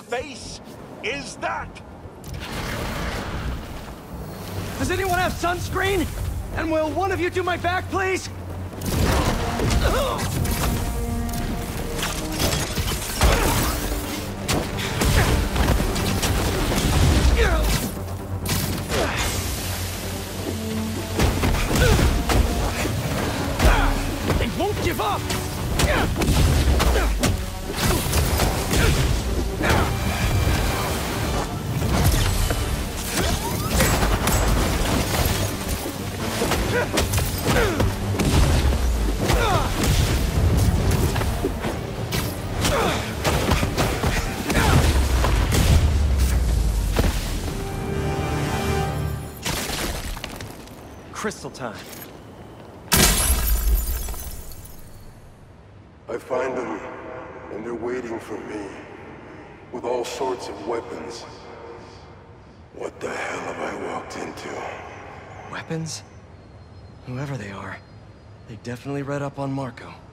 face is that? Does anyone have sunscreen? And will one of you do my back, please? They won't give up! Crystal time. I find them, and they're waiting for me, with all sorts of weapons. What the hell have I walked into? Weapons? Whoever they are, they definitely read up on Marko.